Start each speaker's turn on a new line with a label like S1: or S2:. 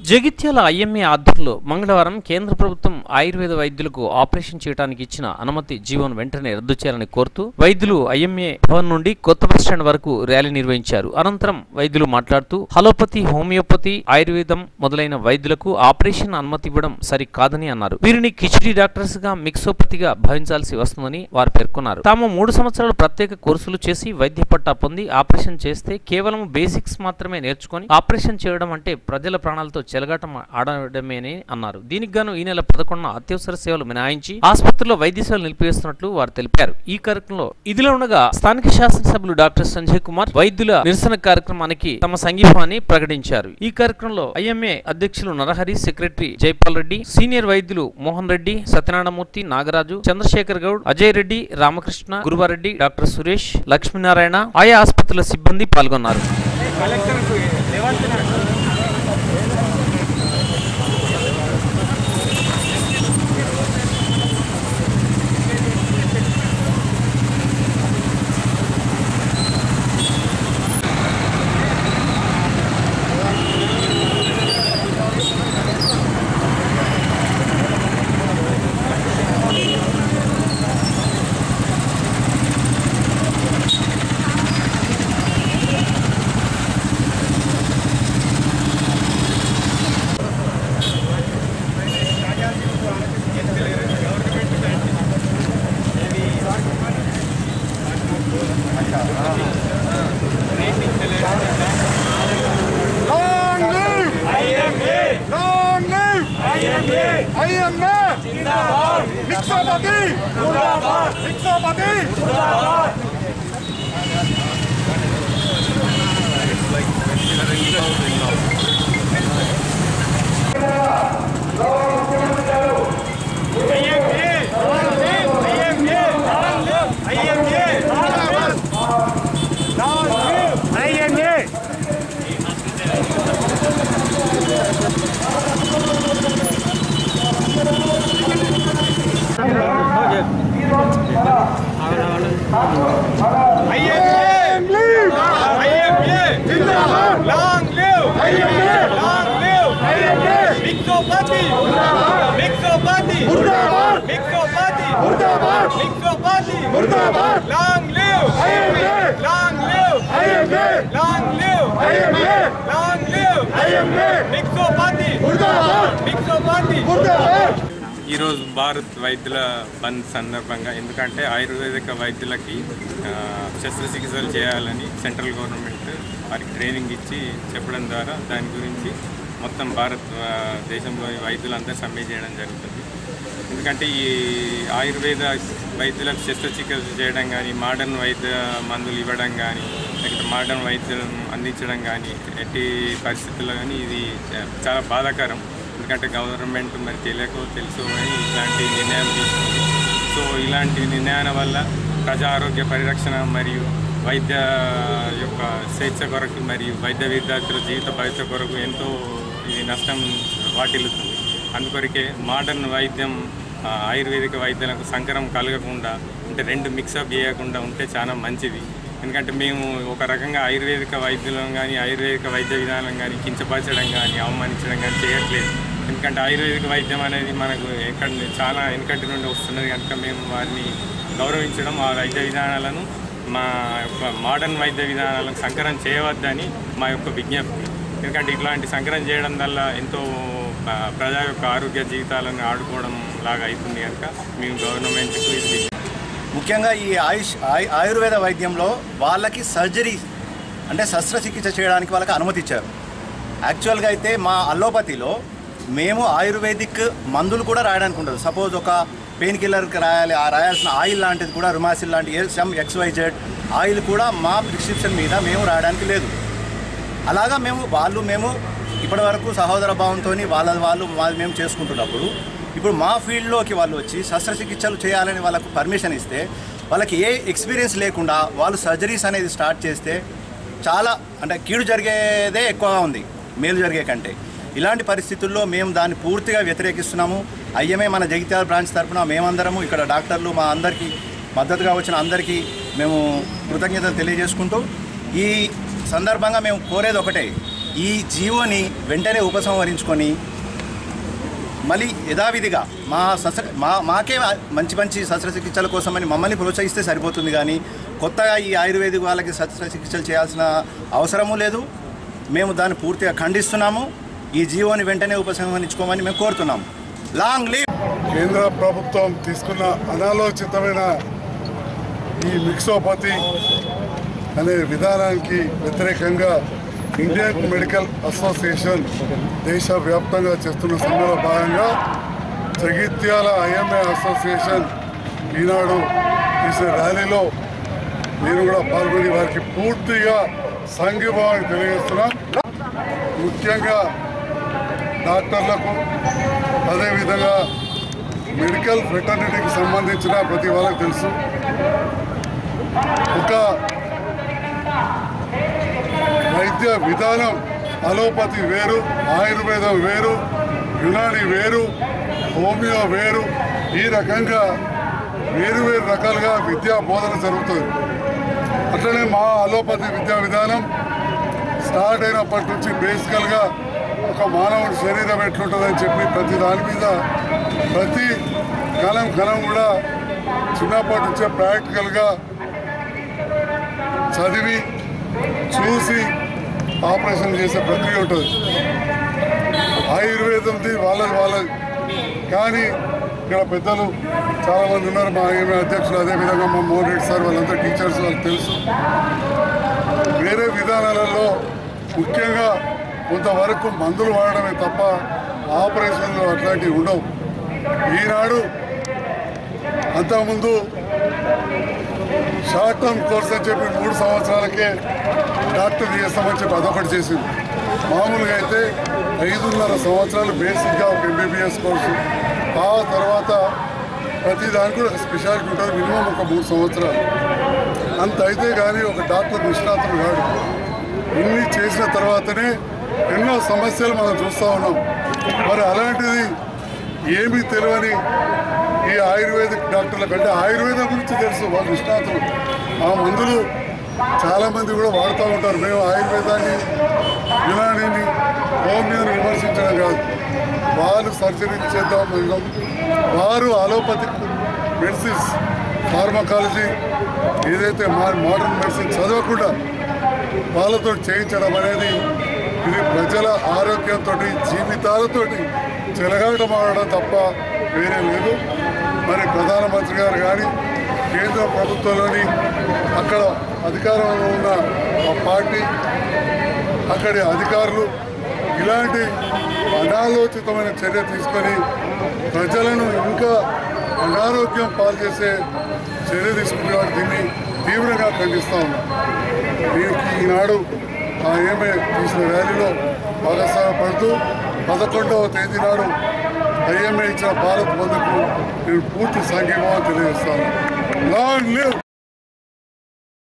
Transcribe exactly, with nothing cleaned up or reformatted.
S1: Jagtial IMA ఆధ్వర్యంలో మంగళవారం కేంద్ర ప్రభుత్వం ఆయుర్వేద వైద్యులకు ఆపరేషన్ చేయడానికి ఇచ్చిన అనుమతి జీవోను వెంటనే రద్దు చేయాలని కోరుతూ వైద్యులు ఐఎంఏ భవన్ నుండి కొత్త బస్ స్టాండ్ వరకు ర్యాలీ నిర్వహించారు. అనంతరం వైద్యులు మాట్లాడుతూ అలోపతి, హోమియోపతి, ఆయుర్వేదం మొదలైన వైద్యులకు ఆపరేషన్ అనుమతి ఇవ్వడం సరికాదని అన్నారు. వీరిని కిచిడి డాక్టర్స్ గా, మిక్సోపతిగా భావించాల్సి వస్తుందని వారు పేర్కొన్నారు. తాము మూడు సంవత్సరాలు ప్రత్యేక కోర్సులు చేసి వైద్య పట్టా పొంది ఆపరేషన్ చేస్తే కేవలం బేసిక్స్ మాత్రమే నేర్చుకొని ఆపరేషన్ చేయడం అంటే ప్రజల ప్రాణాలతో చెలగాటం ఆడడమేని అన్నారు. దీనికి గాను ఈ నెల పదకొండున అత్యవసర సేవలు మినహాయించి ఆసుపత్రిలో వైద్య సేవలు నిలిపివేస్తున్నట్లు వారు తెలిపారు. ఈ కార్యక్రమంలో ఇదిలో ఉండగా స్థానిక శాసనసభ్యులు డాక్టర్ సంజయ్ కుమార్ వైద్యుల నిరసన కార్యక్రమానికి తమ సంఘీభావాన్ని ప్రకటించారు. ఈ కార్యక్రమంలో ఐఎంఏ అధ్యక్షులు నరహరి, సెక్రటరీ జైపాల్ రెడ్డి, సీనియర్ వైద్యులు మోహన్ రెడ్డి, సత్యనారాయణమూర్తి, నాగరాజు, చంద్రశేఖర్ గౌడ్, అజయ్ రెడ్డి, రామకృష్ణ, గురువారెడ్డి, డాక్టర్ సురేష్, లక్ష్మీనారాయణ, ఆయా ఆసుపత్రుల సిబ్బంది పాల్గొన్నారు.
S2: ఐఎంఏ జిందాబాద్, మిక్సోపతి జిందాబాద్, మిక్సోపతి జిందాబాద్.
S3: ఈరోజు భారత్ వైద్యుల బంద్ సందర్భంగా, ఎందుకంటే ఆయుర్వేదిక వైద్యులకి శస్త్రచికిత్సలు చేయాలని సెంట్రల్ గవర్నమెంట్ వారికి ట్రైనింగ్ ఇచ్చి చెప్పడం ద్వారా దాని గురించి మొత్తం భారత్ దేశంలోని వైద్యులందరూ సమ్మె చేయడం జరుగుతుంది. ఎందుకంటే ఈ ఆయుర్వేద వైద్యులకు శస్త్రచికిత్స చేయడం కానీ, మోడర్న్ వైద్య మందులు ఇవ్వడం కానీ, లేకపోతే మోడర్న్ వైద్యం అందించడం కానీ ఎట్టి పరిస్థితుల్లో కానీ ఇది చాలా బాధాకరం. ఎందుకంటే గవర్నమెంట్ మరి తెలియకో తెలుసు అని ఇలాంటి నిర్ణయం తీసుకుంది. సో ఇలాంటి నిర్ణయాల వల్ల ప్రజా ఆరోగ్య పరిరక్షణ మరియు వైద్య యొక్క స్వేచ్ఛ కొరకు మరియు వైద్య విద్యార్థుల జీవిత భవిష్య కొరకు ఎంతో ఇది నష్టం వాటిల్లుతుంది. అందుకొరకే మోడర్న్ వైద్యం ఆయుర్వేదిక వైద్యులకు సంకరం కలగకుండా, అంటే రెండు మిక్సప్ చేయకుండా ఉంటే చాలా మంచిది. ఎందుకంటే మేము ఒక రకంగా ఆయుర్వేదిక వైద్యులను కానీ, ఆయుర్వేదిక వైద్య విధానం కానీ కించపరచడం కానీ, అవమానించడం కానీ చేయట్లేదు. ఎందుకంటే ఆయుర్వేదిక వైద్యం అనేది మనకు ఎక్కడ చాలా వెనుకటి నుండి వస్తున్నది కనుక మేము వారిని గౌరవించడం, ఆ వైద్య విధానాలను మా యొక్క మోడర్న్ వైద్య విధానాలకు సంకరం చేయవద్దని మా యొక్క విజ్ఞప్తి. ఎందుకంటే ఇట్లాంటి సంకరం చేయడం వల్ల ఎంతో ప్రజా యొక్క ఆరోగ్య జీవితాలను ఆడుకోవడం లాగా అవుతుంది కనుక మేము గవర్నమెంట్కి ఇది
S4: ముఖ్యంగా ఈ ఆయుష్ ఆయుర్వేద వైద్యంలో వాళ్ళకి సర్జరీ అంటే శస్త్రచికిత్స చేయడానికి వాళ్ళకి అనుమతి ఇచ్చారు. యాక్చువల్గా అయితే మా అలోపతిలో మేము ఆయుర్వేదిక్ మందులు కూడా రాయడానికి ఉండదు. సపోజ్ ఒక పెయిన్ కిల్లర్కి రాయాలి, ఆ రాయాల్సిన ఆయిల్ లాంటిది కూడా రుమాసిల్ లాంటి సమ్ ఎక్స్వైజెడ్ ఆయిల్ కూడా మా ప్రిస్క్రిప్షన్ మీద మేము రాయడానికి లేదు. అలాగా మేము వాళ్ళు మేము ఇప్పటి వరకు సహోదర భావంతో వాళ్ళ వాళ్ళు మేము చేసుకుంటున్నప్పుడు ఇప్పుడు మా ఫీల్డ్లోకి వాళ్ళు వచ్చి శస్త్రచికిత్సలు చేయాలని వాళ్ళకు పర్మిషన్ ఇస్తే వాళ్ళకి ఏ ఎక్స్పీరియన్స్ లేకుండా వాళ్ళు సర్జరీస్ అనేది స్టార్ట్ చేస్తే చాలా అంటే కీడు జరిగేదే ఎక్కువగా ఉంది మేలు జరిగే కంటే. ఇలాంటి పరిస్థితుల్లో మేము దాన్ని పూర్తిగా వ్యతిరేకిస్తున్నాము. ఐఎంఏ మన జగిత్యాల బ్రాంచ్ తరఫున మేమందరము ఇక్కడ డాక్టర్లు మా అందరికీ మద్దతుగా వచ్చిన అందరికీ మేము కృతజ్ఞతలు తెలియజేసుకుంటూ ఈ సందర్భంగా మేము కోరేది ఒకటే, ఈ జీవోని వెంటనే ఉపసంహరించుకొని మళ్ళీ యథావిధిగా మా శస్త్ర మా మాకే మంచి మంచి శస్త్రచికిత్సల కోసమని మమ్మల్ని ప్రోత్సహిస్తే సరిపోతుంది, కానీ కొత్తగా ఈ ఆయుర్వేదిక్ వాళ్ళకి శస్త్రచికిత్సలు చేయాల్సిన అవసరము లేదు. మేము దాన్ని పూర్తిగా ఖండిస్తున్నాము. ఈ జీవోని వెంటనే ఉపసంహరించుకోమని మేము కోరుతున్నాము. Long leave.
S5: కేంద్ర ప్రభుత్వం తీసుకున్న అనాలోచితమైన ఈ మిక్సోపతి అనే విధానానికి వ్యతిరేకంగా ఇండియన్ మెడికల్ అసోసియేషన్ దేశవ్యాప్తంగా చేస్తున్న సమ్మెలో భాగంగా జగిత్యాల ఐఎంఏ అసోసియేషన్ ఈనాడు చేసిన ర్యాలీలో నేను కూడా పాల్గొని వారికి పూర్తిగా సంఘీభావాన్ని తెలియజేస్తున్నాం. ముఖ్యంగా డాక్టర్లకు అదేవిధంగా మెడికల్ ఫెటర్నిటీకి సంబంధించిన ప్రతి వాళ్ళకి తెలుసు, ఒక వైద్య విధానం అలోపతి వేరు, ఆయుర్వేదం వేరు, యునాని వేరు, హోమియో వేరు, ఈ రకంగా వేరు వేరు రకాలుగా విద్యా బోధన జరుగుతుంది. అట్లనే మా అలోపతి విద్యా విధానం స్టార్ట్ అయినప్పటి నుంచి బేసికల్గా ఒక మానవుడి శరీరం ఎట్లుంటుందని చెప్పి ప్రతి దాని మీద ప్రతి కణం కణం కూడా చిన్నప్పటి నుంచే ప్రాక్టికల్గా చదివి చూసి ఆపరేషన్ చేసే ప్రక్రియ ఉంటుంది. ఆయుర్వేదంది వాళ్ళది వాళ్ళది. కానీ ఇక్కడ పెద్దలు చాలామంది ఉన్నారు, మా ఏమే అధ్యక్షులు, అదేవిధంగా మా మోహన్ రెడ్డి సార్, వాళ్ళంతా టీచర్స్, వాళ్ళకి తెలుసు. వేరే విధానాలలో ముఖ్యంగా కొంతవరకు మందులు వాడడమే తప్ప ఆపరేషన్లు అట్లాంటివి ఉండవు. ఈనాడు అంతకుముందు షార్ట్ టర్మ్ కోర్స్ అని చెప్పి మూడు సంవత్సరాలకే డాక్టర్ చేస్తామని చెప్పి అదొకటి చేసింది. మామూలుగా అయితే ఐదున్నర సంవత్సరాలు బేసిక్గా ఒక ఎంబీబీఎస్ కోర్సు, ఆ తర్వాత ప్రతి దానికి కూడా స్పెషాలిటీ ఉంటుంది, మినిమం ఒక మూడు సంవత్సరాలు. అంత అయితే కానీ ఒక డాక్టర్ నిష్ణాతులు కాడు. ఇన్ని చేసిన తర్వాతనే ఎన్నో సమస్యలు మనం చూస్తూ ఉన్నాం. మరి అలాంటిది ఏమీ తెలియని ఈ ఆయుర్వేదిక్ డాక్టర్ల కంటే ఆయుర్వేదం గురించి తెలుసు, వాళ్ళు నిష్ణాతులు. ఆ మందులు చాలామంది కూడా వాడుతూ ఉంటారు. మేము ఆయుర్వేదాన్ని, యునానిని, హోమియోని విమర్శించడం కాదు. వాళ్ళు సర్జరీ చేద్దాం అన్నాం, వారు అలోపతిక్ మెడిసిన్స్, ఫార్మకాలజీ ఏదైతే మా మోడర్న్ మెడిసిన్ చదవకుండా వాళ్ళతో చేయించడం అనేది ఇది ప్రజల ఆరోగ్యంతో జీవితాలతో చెలగాటం ఆడడం తప్ప వేరే లేదు. మరి ప్రధానమంత్రి గారు కానీ కేంద్ర ప్రభుత్వంలోని అక్కడ అధికారంలో ఉన్న ఆ పార్టీ, అక్కడి అధికారులు ఇలాంటి అనాలోచితమైన చర్య తీసుకొని ప్రజలను ఇంకా అనారోగ్యం పాలు చేసే చర్య తీసుకునేవాడు దీన్ని తీవ్రంగా ఖండిస్తూ ఉన్నాం. దీనికి ఈనాడు ఆ ఏమే తీసిన ర్యాలీలో భాగస్వామ్యపడుతూ పదకొండవ తేదీ నాడు ఐఎంఏ ఇచ్చిన భారత్ బంద్కు నేను పూర్తి సంఘీభావం తెలియజేస్తాను. Long live